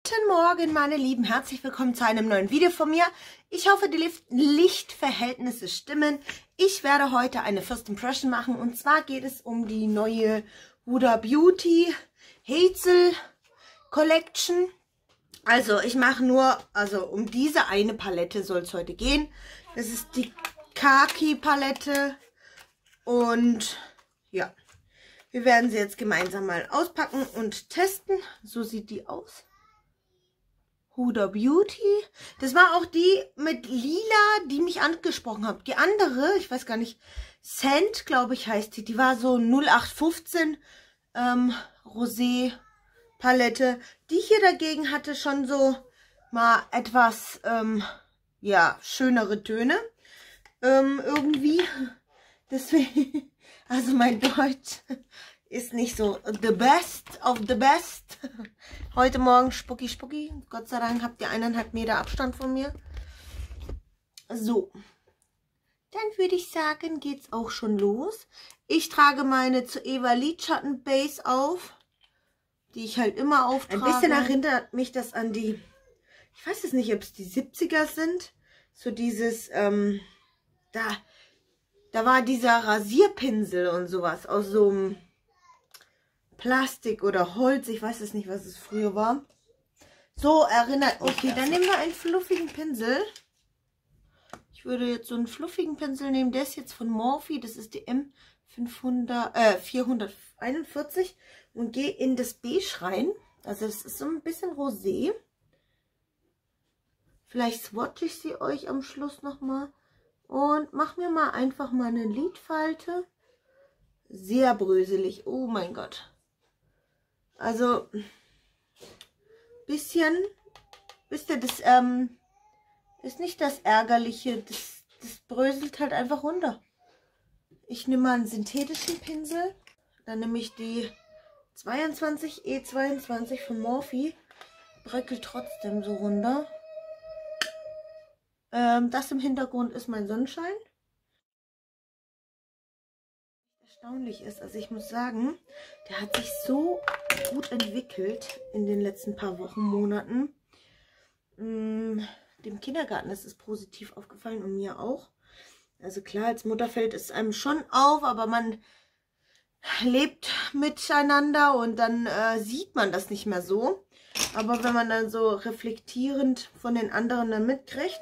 Guten Morgen, meine Lieben. Herzlich willkommen zu einem neuen Video von mir. Ich hoffe, die Lichtverhältnisse stimmen. Ich werde heute eine First Impression machen. Und zwar geht es um die neue Huda Beauty Hazel Collection. Also ich mache nur, um diese eine Palette soll es heute gehen. Das ist die Khaki Palette. Und ja, wir werden sie jetzt gemeinsam mal auspacken und testen. So sieht die aus. Huda Beauty. Das war auch die mit Lila, die mich angesprochen hat. Die andere, ich weiß gar nicht, Scent, glaube ich, heißt die. Die war so 0815 Rosé Palette. Die hier dagegen hatte schon so mal etwas, ja, schönere Töne. Irgendwie. Deswegen, also mein Deutsch ist nicht so the best of the best. Heute Morgen spucki. Gott sei Dank habt ihr 1,5 Meter Abstand von mir. So. Dann würde ich sagen, geht's auch schon los. Ich trage meine zu Eva Lidschatten Base auf, die ich halt immer auftrage. Ein bisschen erinnert mich das an die, ich weiß es nicht, ob es die 70er sind. So dieses, da war dieser Rasierpinsel und sowas aus so einem Plastik oder Holz. Ich weiß es nicht, was es früher war. So erinnert. Okay, dann nehmen wir einen fluffigen Pinsel. Ich würde jetzt so einen fluffigen Pinsel nehmen. Der ist jetzt von Morphe. Das ist die M441 und gehe in das Beige rein. Also das ist so ein bisschen rosé. Vielleicht swatche ich sie euch am Schluss nochmal. Und mach mir mal einfach mal eine Lidfalte. Sehr bröselig. Oh mein Gott. Also, bisschen, wisst ihr, das ist nicht das Ärgerliche. Das bröselt halt einfach runter. Ich nehme mal einen synthetischen Pinsel. Dann nehme ich die 22E22 von Morphe. Bröckelt trotzdem so runter. Das im Hintergrund ist mein Sonnenschein. Erstaunlich ist, also ich muss sagen, der hat sich so gut entwickelt in den letzten paar Wochen, Monaten. Dem Kindergarten ist es positiv aufgefallen und mir auch. Also klar, als Mutter fällt es einem schon auf, aber man lebt miteinander und dann sieht man das nicht mehr so. Aber wenn man dann so reflektierend von den anderen dann mitkriegt,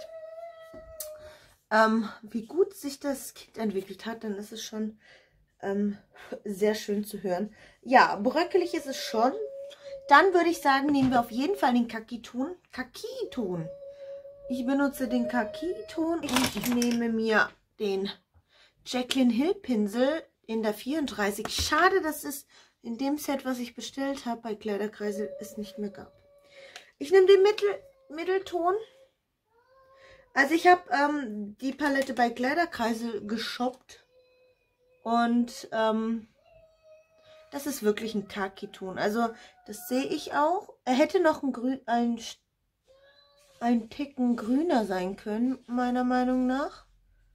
wie gut sich das Kind entwickelt hat, dann ist es schon sehr schön zu hören. Ja, bröckelig ist es schon. Dann würde ich sagen, nehmen wir auf jeden Fall den Khaki-Ton. Khaki-Ton. Ich benutze den Khaki-Ton und ich nehme mir den Jaclyn Hill Pinsel in der 34. Schade, dass es in dem Set, was ich bestellt habe, bei Kleiderkreisel es nicht mehr gab. Ich nehme den Mittelton. Also ich habe die Palette bei Kleiderkreisel geshoppt. Und das ist wirklich ein Khaki-Ton. Also das sehe ich auch. Er hätte noch ein Ticken grüner sein können, meiner Meinung nach.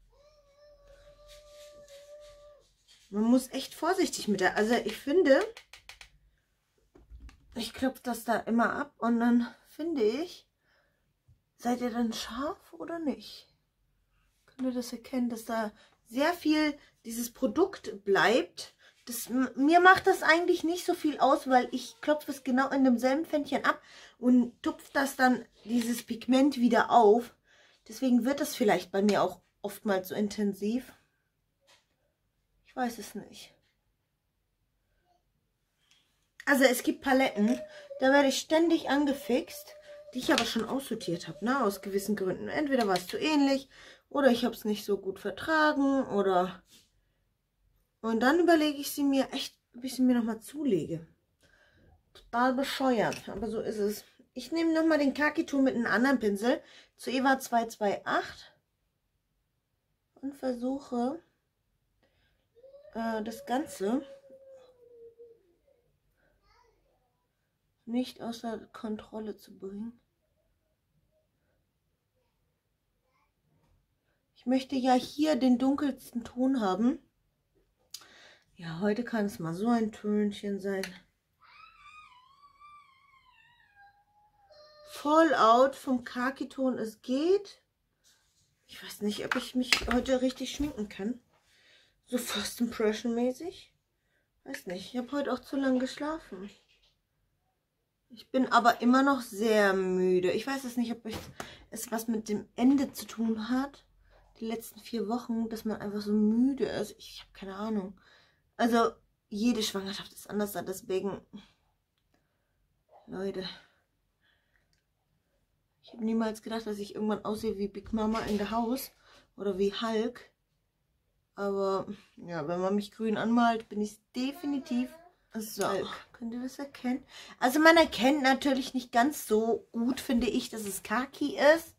Man muss echt vorsichtig mit der. Also ich finde, ich klopfe das da immer ab und dann finde ich, seid ihr dann scharf oder nicht? Könnt ihr das erkennen, dass da sehr viel dieses Produkt bleibt. Mir macht das eigentlich nicht so viel aus, weil ich klopfe es genau in demselben Pfännchen ab und tupfe das dann, dieses Pigment, wieder auf. Deswegen wird das vielleicht bei mir auch oftmals so intensiv. Ich weiß es nicht. Also es gibt Paletten, da werde ich ständig angefixt, die ich aber schon aussortiert habe, ne, aus gewissen Gründen. Entweder war es zu ähnlich oder ich habe es nicht so gut vertragen oder... Und dann überlege ich sie mir echt, ob ich sie mir nochmal zulege. Total bescheuert, aber so ist es. Ich nehme nochmal den Khaki-Ton mit einem anderen Pinsel zu Eva 228 und versuche das Ganze nicht außer Kontrolle zu bringen. Ich möchte ja hier den dunkelsten Ton haben. Ja, heute kann es mal so ein Tönchen sein. Fallout vom Khaki-Ton. Es geht. Ich weiß nicht, ob ich mich heute richtig schminken kann. So First Impression mäßig. Weiß nicht, ich habe heute auch zu lange geschlafen. Ich bin aber immer noch sehr müde. Ich weiß es nicht, ob es was mit dem Ende zu tun hat. Die letzten 4 Wochen, dass man einfach so müde ist. Ich habe keine Ahnung. Also, jede Schwangerschaft ist anders, deswegen... Leute. Ich habe niemals gedacht, dass ich irgendwann aussehe wie Big Mama in the House. Oder wie Hulk. Aber, ja, wenn man mich grün anmalt, bin ich definitiv... So, könnt ihr das erkennen? Also man erkennt natürlich nicht ganz so gut, finde ich, dass es Khaki ist.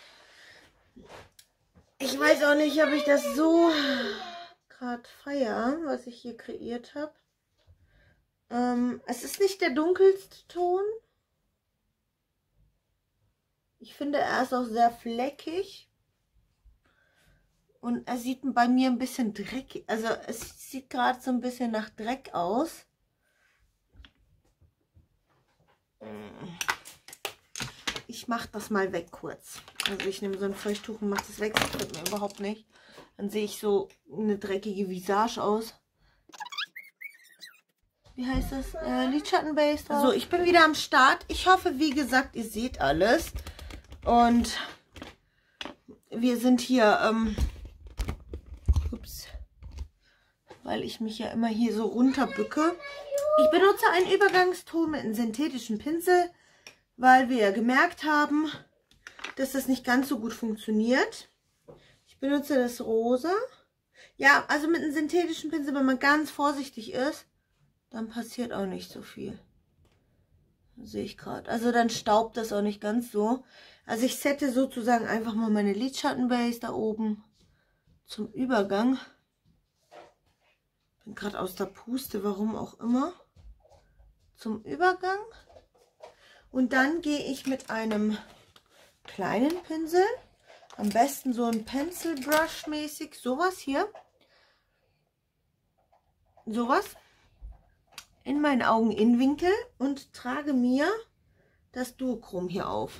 Ich weiß auch nicht, ob ich das so gerade feiere, was ich hier kreiert habe. Es ist nicht der dunkelste Ton. Ich finde, er ist auch sehr fleckig. Und er sieht bei mir ein bisschen dreckig. Also es sieht gerade so ein bisschen nach Dreck aus. Ich mache das mal weg kurz. Also ich nehme so ein Feuchttuch und mache das weg. Das gefällt mir überhaupt nicht. Dann sehe ich so eine dreckige Visage aus. Wie heißt das? Lidschattenbase. So, ich bin wieder am Start. Ich hoffe, wie gesagt, ihr seht alles. Und wir sind hier, ups, weil ich mich ja immer hier so runterbücke. Ich benutze einen Übergangston mit einem synthetischen Pinsel, weil wir ja gemerkt haben, dass das nicht ganz so gut funktioniert. Ich benutze das Rosa. Ja, also mit einem synthetischen Pinsel, wenn man ganz vorsichtig ist, dann passiert auch nicht so viel. Sehe ich gerade. Also dann staubt das auch nicht ganz so. Also ich sette sozusagen einfach mal meine Lidschattenbase da oben zum Übergang. Bin gerade aus der Puste, warum auch immer. Zum Übergang. Und dann gehe ich mit einem kleinen Pinsel, am besten so ein Pencil Brush mäßig, sowas hier, sowas, in meinen Augeninnenwinkel und trage mir das Duochrom hier auf.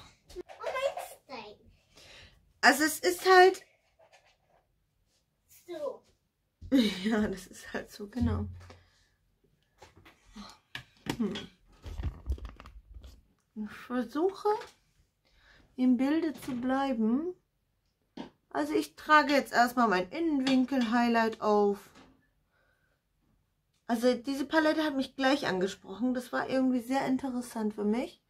Also es ist halt so. Ja, das ist halt so, genau. Ich versuche im Bilde zu bleiben. Also ich trage jetzt erstmal mein Innenwinkel-Highlight auf. Also diese Palette hat mich gleich angesprochen. Das war irgendwie sehr interessant für mich.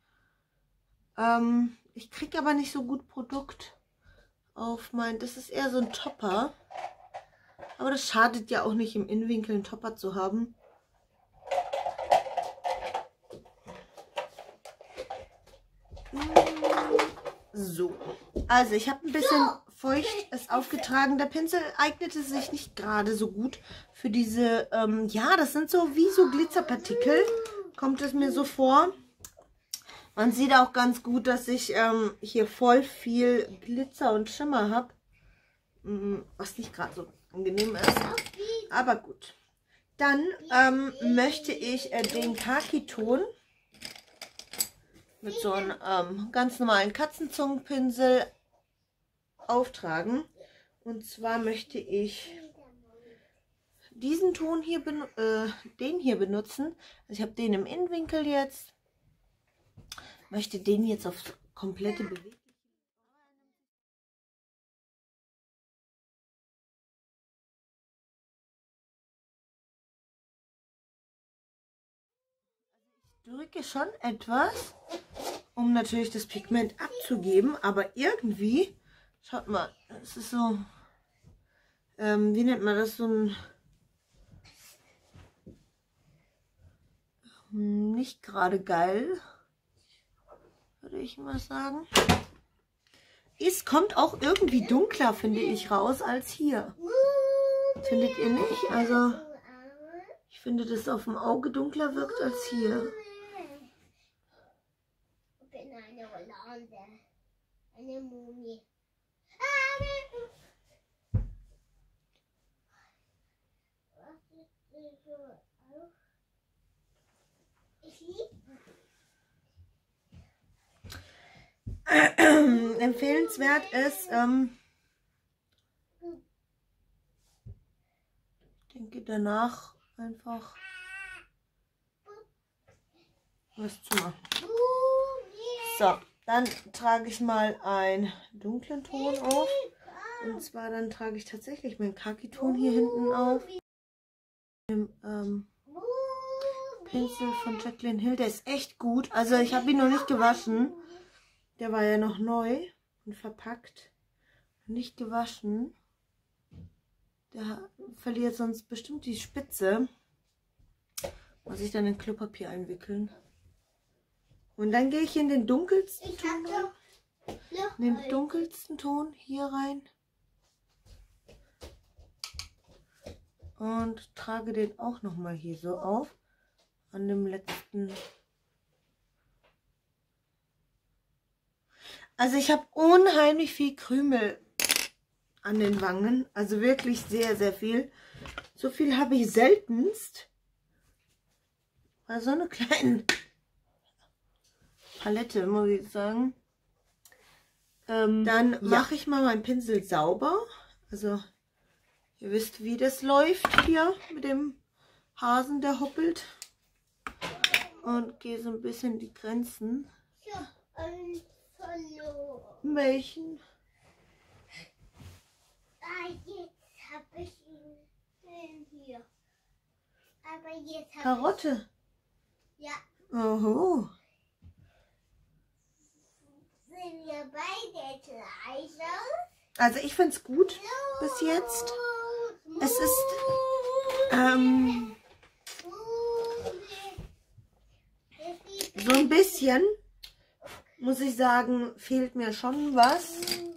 Ich kriege aber nicht so gut Produkt auf mein... Das ist eher so ein Topper. Aber das schadet ja auch nicht, im Innenwinkel einen Topper zu haben. So, also ich habe ein bisschen feucht es aufgetragen. Der Pinsel eignete sich nicht gerade so gut für diese, ja, das sind so wie so Glitzerpartikel, kommt es mir so vor. Man sieht auch ganz gut, dass ich hier voll viel Glitzer und Schimmer habe, was nicht gerade so angenehm ist, aber gut. Dann möchte ich den Khaki-Ton mit so einem ganz normalen Katzenzungenpinsel auftragen. Und zwar möchte ich diesen Ton hier, den hier benutzen. Also ich habe den im Innenwinkel jetzt. Möchte den jetzt aufs komplette bewegen. Ich drücke schon etwas, um natürlich das Pigment abzugeben, aber irgendwie, schaut mal, es ist so, wie nennt man das, so ein, nicht gerade geil, würde ich mal sagen. Es kommt auch irgendwie dunkler, finde ich, raus als hier. Findet ihr nicht? Also, ich finde, dass es auf dem Auge dunkler wirkt als hier. Ich bin eine Hollande. Eine Mumie. Ich liebe. empfehlenswert ist, ich denke danach einfach was zu machen. So, dann trage ich mal einen dunklen Ton auf. Und zwar dann trage ich tatsächlich meinen Khaki-Ton hier hinten auf. Mit dem Pinsel von Jaclyn Hill. Der ist echt gut. Also ich habe ihn noch nicht gewaschen. Der war ja noch neu und verpackt. Nicht gewaschen. Der verliert sonst bestimmt die Spitze. Muss ich dann in Klopapier einwickeln. Und dann gehe ich in den dunkelsten Ton rein. In den dunkelsten Ton hier rein. Und trage den auch nochmal hier so auf. An dem letzten. Also ich habe unheimlich viel Krümel an den Wangen. Also wirklich sehr, sehr viel. So viel habe ich seltenst. Bei so einer kleinen Palette, muss ich sagen. Dann mache ich mal meinen Pinsel sauber. Also ihr wisst, wie das läuft hier mit dem Hasen, der hoppelt. Und gehe so ein bisschen die Grenzen. Welchen? Jetzt habe ich ihn hier. Aber jetzt habe Karotte. Ja. Oho. Sind wir beide gleich aus? Also ich finde es gut bis jetzt. Es ist so ein bisschen, muss ich sagen, fehlt mir schon was.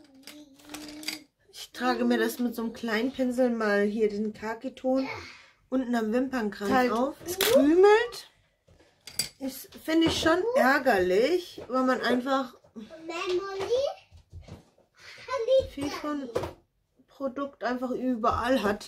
Ich trage mir das mit so einem kleinen Pinsel mal hier den Khaki-Ton unten am Wimpernkranz auf. Es krümelt. Das finde ich schon ärgerlich, weil man einfach viel von Produkt einfach überall hat.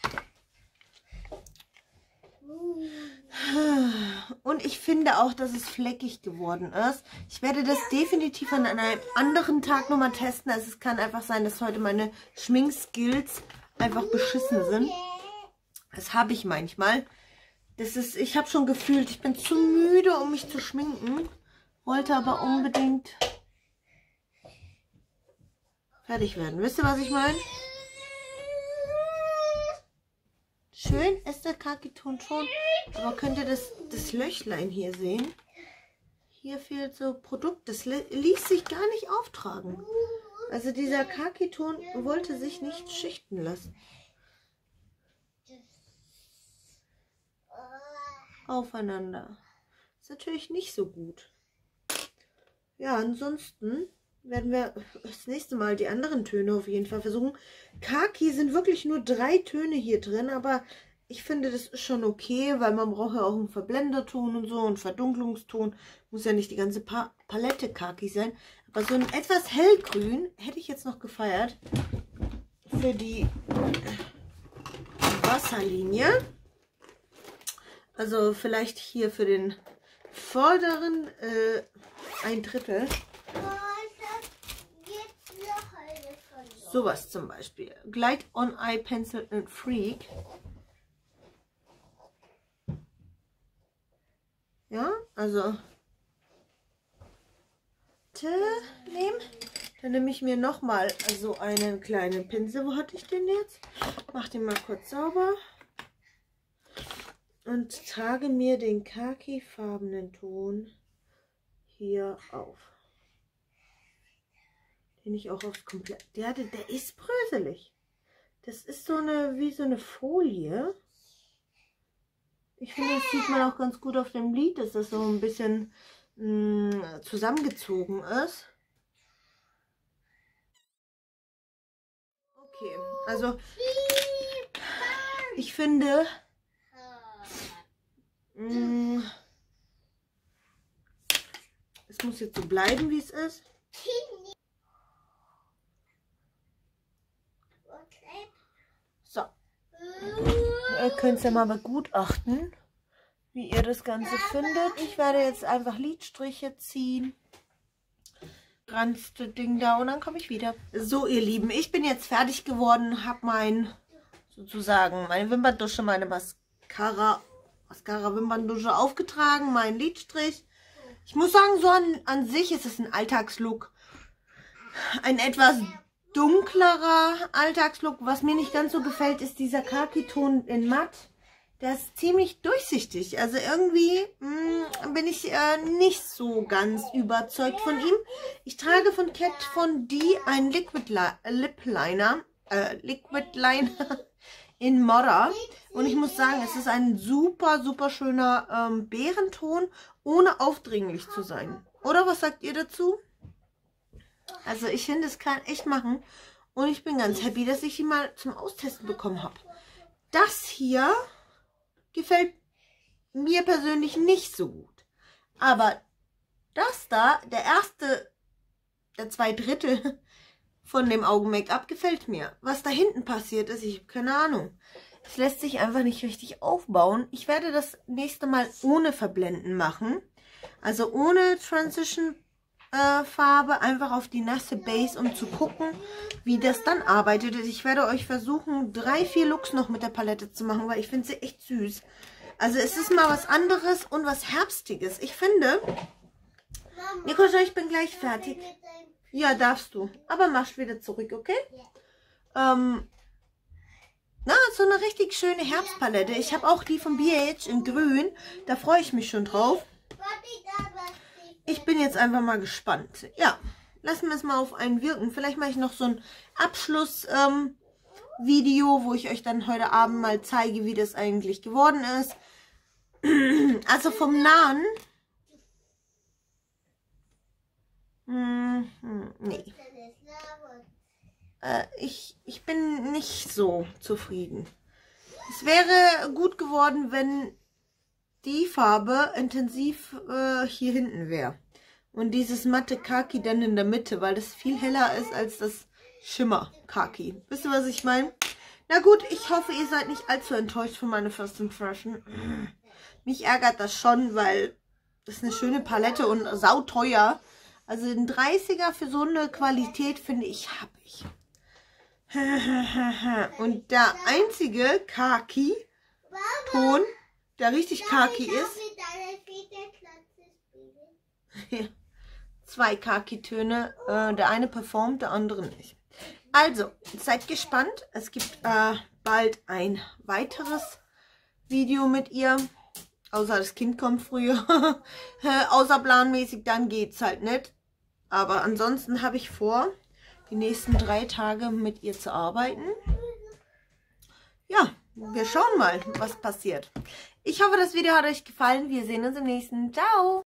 Und ich finde auch, dass es fleckig geworden ist. Ich werde das definitiv an einem anderen Tag nochmal testen. Also es kann einfach sein, dass heute meine Schminkskills einfach beschissen sind. Das habe ich manchmal. Ich habe schon gefühlt, ich bin zu müde, um mich zu schminken. Wollte aber unbedingt fertig werden. Wisst ihr, was ich meine? Schön ist der Khaki-Ton schon, aber könnt ihr das Löchlein hier sehen? Hier fehlt so Produkt, das ließ sich gar nicht auftragen. Also dieser Khaki-Ton wollte sich nicht schichten lassen. Aufeinander. Ist natürlich nicht so gut. Ja, ansonsten werden wir das nächste Mal die anderen Töne auf jeden Fall versuchen. Khaki sind wirklich nur 3 Töne hier drin, aber ich finde, das ist schon okay, weil man braucht ja auch einen Verblenderton und so, einen Verdunklungston. Muss ja nicht die ganze Palette Khaki sein. Aber so ein etwas hellgrün hätte ich jetzt noch gefeiert für die Wasserlinie. Also vielleicht hier für den vorderen 1/3. Sowas zum Beispiel. Glide on Eye Pencil and Freak. Ja, also nehmen. Dann nehme ich mir nochmal so einen kleinen Pinsel. Wo hatte ich den jetzt? Mach den mal kurz sauber. Und trage mir den khaki-farbenen Ton hier auf. Den ich auch aufs komplett. Der ist bröselig. Das ist so eine, wie so eine Folie. Ich finde, das sieht man auch ganz gut auf dem Lid, dass das so ein bisschen zusammengezogen ist. Okay, also ich finde, es muss jetzt so bleiben, wie es ist. So. Ihr könnt es ja mal begutachten, wie ihr das Ganze findet. Ich werde jetzt einfach Lidstriche ziehen. abgegranzte Ding da und dann komme ich wieder. So, ihr Lieben, ich bin jetzt fertig geworden, habe meine Wimperndusche, meine Mascara-Wimperndusche aufgetragen, meinen Lidstrich. Ich muss sagen, so an sich ist es ein Alltagslook. Ein etwas dunklerer Alltagslook. Was mir nicht ganz so gefällt, ist dieser Khaki-Ton in matt. Der ist ziemlich durchsichtig. Also irgendwie bin ich nicht so ganz überzeugt von ihm. Ich trage von Kat Von D einen Liquid Liner in Modder. Und ich muss sagen, es ist ein super, super schöner Beerenton, ohne aufdringlich zu sein. Oder was sagt ihr dazu? Also ich finde, es kann echt machen. Und ich bin ganz happy, dass ich ihn mal zum Austesten bekommen habe. Das hier gefällt mir persönlich nicht so gut. Aber das da, der 2/3 von dem Augen-Make-up gefällt mir. Was da hinten passiert ist, ich habe keine Ahnung. Es lässt sich einfach nicht richtig aufbauen. Ich werde das nächste Mal ohne Verblenden machen. Also ohne Transition Farbe, einfach auf die nasse Base, um zu gucken, wie das dann arbeitet. Ich werde euch versuchen, 3-4 Looks noch mit der Palette zu machen, weil ich finde sie echt süß. Also es ist mal was anderes und was Herbstiges. Ich finde, Nicola, ich bin gleich fertig. Ja, darfst du. Aber machst wieder zurück, okay? Na, so eine richtig schöne Herbstpalette. Ich habe auch die von BH in grün. Da freue ich mich schon drauf. Ich bin jetzt einfach mal gespannt. Ja, lassen wir es mal auf einen wirken. Vielleicht mache ich noch so ein Abschluss-Video, wo ich euch dann heute Abend mal zeige, wie das eigentlich geworden ist. Also vom Nahen. Nee. Ich bin nicht so zufrieden. Es wäre gut geworden, wenn die Farbe intensiv hier hinten wäre. Und dieses matte Khaki dann in der Mitte, weil das viel heller ist als das Schimmer Khaki. Wisst ihr, was ich meine? Na gut, ich hoffe, ihr seid nicht allzu enttäuscht von meiner First Impression. Mich ärgert das schon, weil das ist eine schöne Palette und sauteuer. Also ein 30er für so eine Qualität, finde ich, habe ich. Und der einzige Khaki-Ton, der richtig Khaki ist. 2 Khaki-Töne. Der eine performt, der andere nicht. Also, seid gespannt. Es gibt bald ein weiteres Video mit ihr. Außer das Kind kommt früher. Außerplanmäßig, dann geht's halt nicht. Aber ansonsten habe ich vor, die nächsten 3 Tage mit ihr zu arbeiten. Ja, wir schauen mal, was passiert. Ich hoffe, das Video hat euch gefallen. Wir sehen uns im nächsten. Ciao!